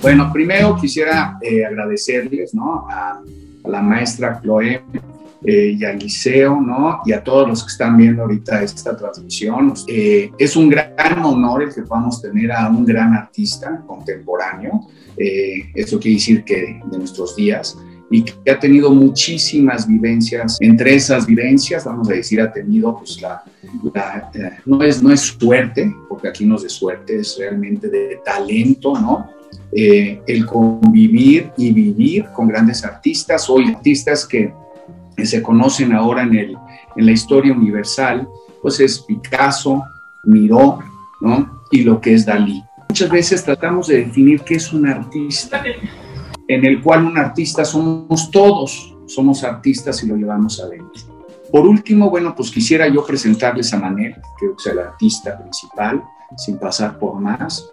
Bueno, primero quisiera agradecerles, ¿no?, a la maestra Chloe y al liceo, ¿no?, y a todos los que están viendo ahorita esta transmisión. Es un gran honor el que podamos tener a un gran artista contemporáneo, eso quiere decir que de nuestros días, y que ha tenido muchísimas vivencias. Entre esas vivencias, vamos a decir, ha tenido pues no es suerte, porque aquí no es de suerte, es realmente de talento, ¿no? El convivir y vivir con grandes artistas, hoy artistas que se conocen ahora en la historia universal, pues es Picasso, Miró, ¿no?, y lo que es Dalí. Muchas veces tratamos de definir qué es un artista, en el cual un artista somos todos, somos artistas y lo llevamos adentro. Por último, bueno, pues quisiera yo presentarles a Manel, que es el artista principal, sin pasar por más.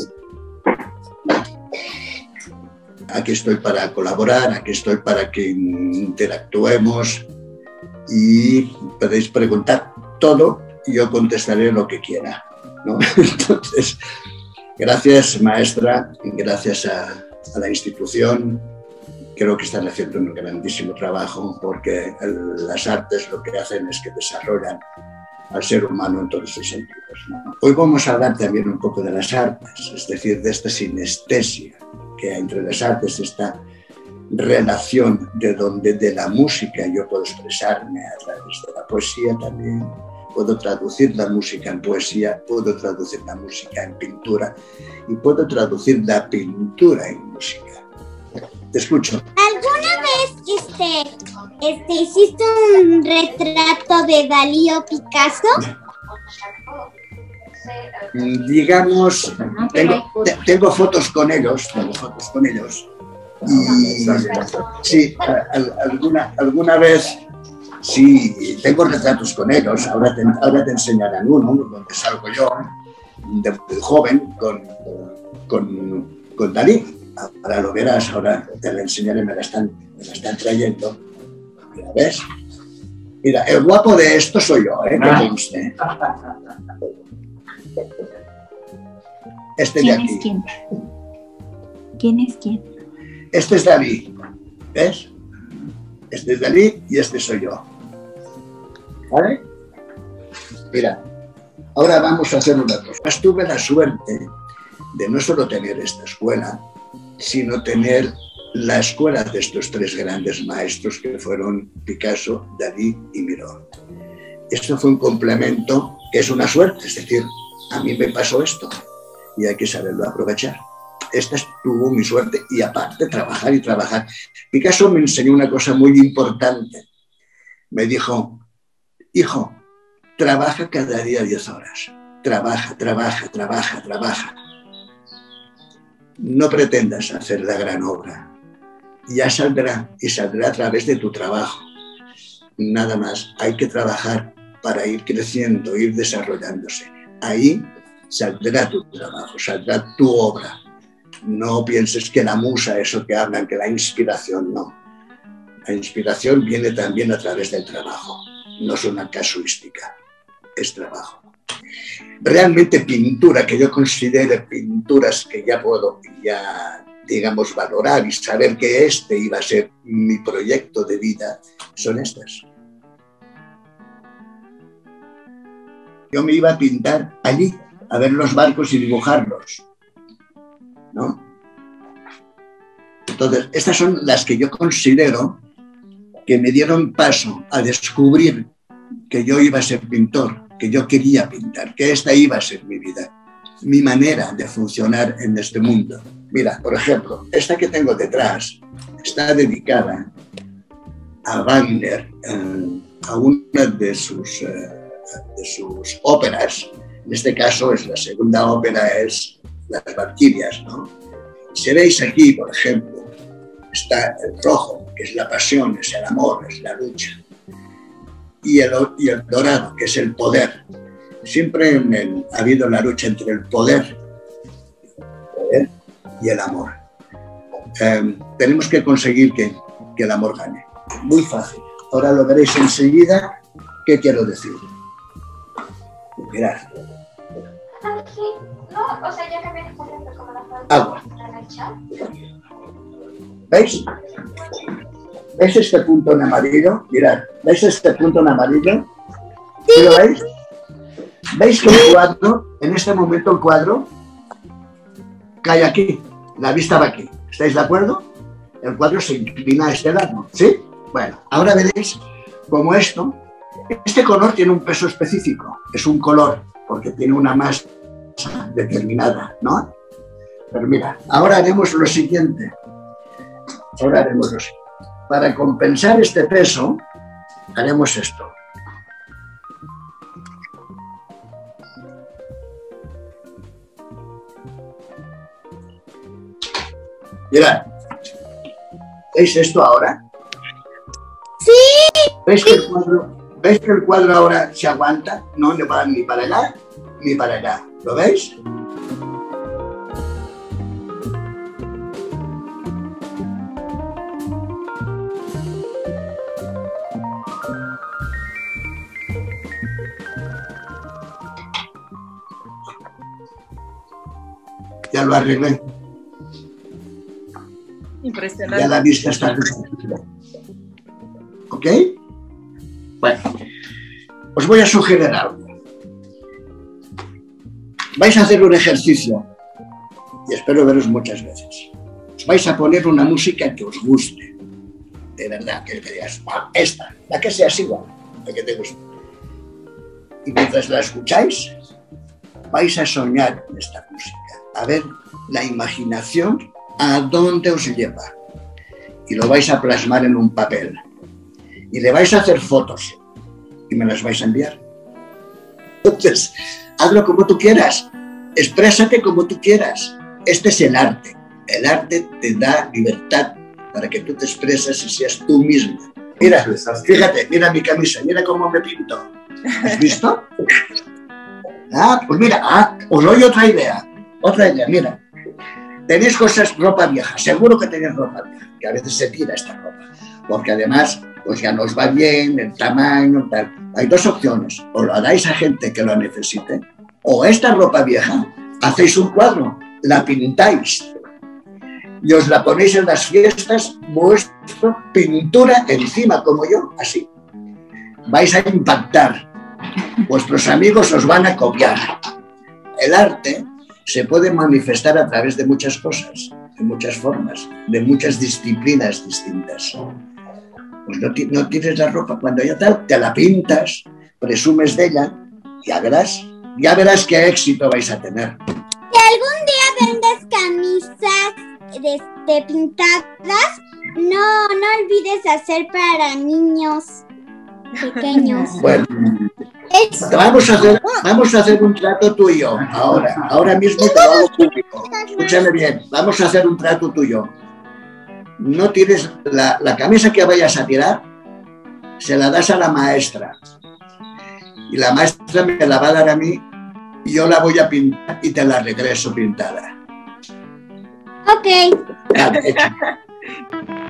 Aquí estoy para colaborar, aquí estoy para que interactuemos y podéis preguntar todo y yo contestaré lo que quiera, ¿no? Entonces, gracias, maestra, gracias a la institución. Creo que están haciendo un grandísimo trabajo porque las artes lo que hacen es que desarrollan al ser humano en todos sus sentidos, ¿no? Hoy vamos a hablar también un poco de las artes, es decir, de esta sinestesia que hay entre las artes, esta relación de la música yo puedo expresarme a través de la poesía también, puedo traducir la música en poesía, puedo traducir la música en pintura y puedo traducir la pintura en música. Te escucho. ¿Alguna vez hiciste un retrato de Dalí o Picasso? Digamos, tengo fotos con ellos, y sí, alguna vez sí, tengo retratos con ellos. Ahora te enseñarán uno donde salgo yo, de muy joven, con Dalí. Ahora lo verás, ahora te lo enseñaré, me la están trayendo. Mira, ¿ves? Mira, el guapo de esto soy yo, que conste. Este de aquí. ¿Quién es quién? ¿Quién es quién? Este es Dalí, ¿ves? Este es Dalí y este soy yo. ¿Vale? Mira, ahora vamos a hacer una cosa. Tuve la suerte de no solo tener esta escuela, sino tener la escuela de estos tres grandes maestros que fueron Picasso, Dalí y Miró. Esto fue un complemento que es una suerte, es decir, a mí me pasó esto y hay que saberlo aprovechar. Esta estuvo mi suerte y aparte trabajar y trabajar. Picasso me enseñó una cosa muy importante. Me dijo, hijo, trabaja cada día 10 horas. Trabaja, trabaja, trabaja, trabaja. No pretendas hacer la gran obra. Ya saldrá y saldrá a través de tu trabajo. Nada más, hay que trabajar para ir creciendo, ir desarrollándose. Ahí saldrá tu trabajo, saldrá tu obra. No pienses que la musa, eso que hablan, que la inspiración, no. La inspiración viene también a través del trabajo. No es una casuística, es trabajo. Realmente pintura, que yo considere pinturas que ya puedo, digamos, valorar y saber que este iba a ser mi proyecto de vida, son estas. Yo me iba a pintar allí, a ver los barcos y dibujarlos, ¿no? Entonces, estas son las que yo considero que me dieron paso a descubrir que yo iba a ser pintor, que yo quería pintar, que esta iba a ser mi vida, mi manera de funcionar en este mundo. Mira, por ejemplo, esta que tengo detrás está dedicada a Wagner, a una de sus óperas. En este caso, es la segunda ópera, es Las Valquirias, ¿no? Si veis aquí, por ejemplo, está el rojo, que es la pasión, es el amor, es la lucha. Y el dorado, que es el poder. Siempre ha habido la lucha entre el poder y el amor. Tenemos que conseguir que el amor gane. Muy fácil. Ahora lo veréis enseguida. ¿Qué quiero decir? Mirad. No, o sea, ya cambié de corriente como la forma Agua. para el chat. ¿Veis? ¿Veis este punto en amarillo? Mirad, ¿veis este punto en amarillo? ¿Sí lo veis? ¿Veis que el cuadro, en este momento el cuadro, cae aquí? La vista va aquí. ¿Estáis de acuerdo? El cuadro se inclina a este lado, ¿sí? Bueno, ahora veréis cómo este color tiene un peso específico. Es un color porque tiene una masa determinada, ¿no? Pero mira, ahora haremos lo siguiente. Para compensar este peso, haremos esto. Mirad, ¿veis esto ahora? Sí. ¿Veis que el cuadro ahora se aguanta? No le va ni para allá ni para allá. ¿Lo veis? Ya lo arreglé. Impresionante. Ya la vista está reconstruida. ¿Ok? Bueno, os voy a sugerir algo. Vais a hacer un ejercicio y espero veros muchas veces. Os vais a poner una música que os guste. De verdad, que digas, esta, la que sea igual, la que te guste. Y mientras la escucháis, vais a soñar con esta música. A ver la imaginación a dónde os lleva. Y lo vais a plasmar en un papel. Y le vais a hacer fotos. Y me las vais a enviar. Entonces, hazlo como tú quieras. Exprésate como tú quieras. Este es el arte. El arte te da libertad para que tú te expreses y seas tú misma. Mira, fíjate, mira mi camisa, mira cómo me pinto. ¿Has visto? Pues mira, os doy otra idea. Otra idea, mira. Tenéis ropa vieja, seguro que tenéis ropa vieja, que a veces se tira esta ropa, porque además pues ya no os va bien, el tamaño, tal. Hay dos opciones, o lo dais a gente que lo necesite, o esta ropa vieja, hacéis un cuadro, la pintáis y os la ponéis en las fiestas, vuestra pintura encima, como yo, así. Vais a impactar, vuestros amigos os van a copiar. El arte se puede manifestar a través de muchas cosas, de muchas formas, de muchas disciplinas distintas. Pues no tienes la ropa, cuando ya tal, te la pintas, presumes de ella, ya verás qué éxito vais a tener. Si algún día vendes camisas pintadas, no olvides hacer para niños pequeños. Bueno, vamos a hacer un trato tú y yo, ahora mismo te lo hago público. Escúchame bien, vamos a hacer un trato tú y yo. No tienes la camisa que vayas a tirar, se la das a la maestra. Y la maestra me la va a dar a mí y yo la voy a pintar y te la regreso pintada. Ok. Vale, hecho.